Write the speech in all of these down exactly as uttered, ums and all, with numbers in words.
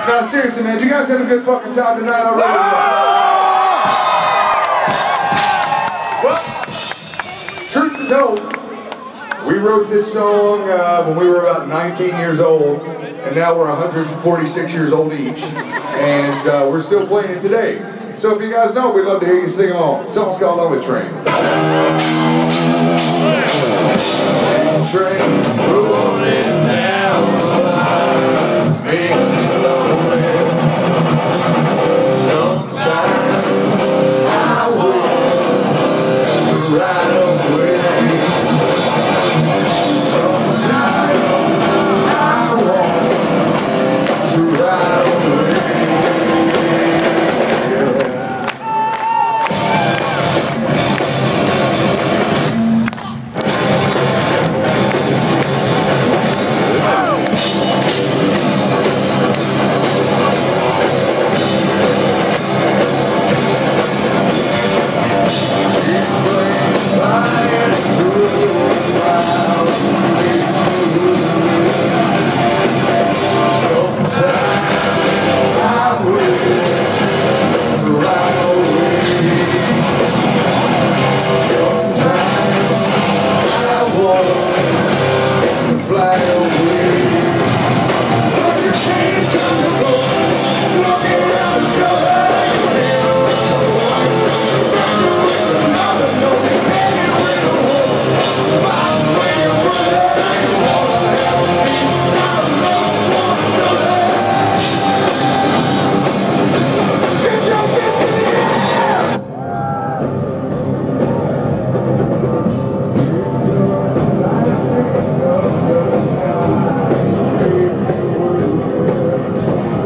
Now seriously, man, you guys have a good fucking time tonight already? Well, truth be told, we wrote this song uh, when we were about nineteen years old, and now we're one hundred forty-six years old each, and uh, we're still playing it today. So if you guys know, we'd love to hear you sing along. The song's called On the Train. Train rolling down the line, makes me lonely. Sometimes I want to ride away. Sometimes I want to ride away.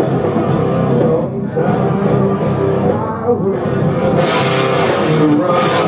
To run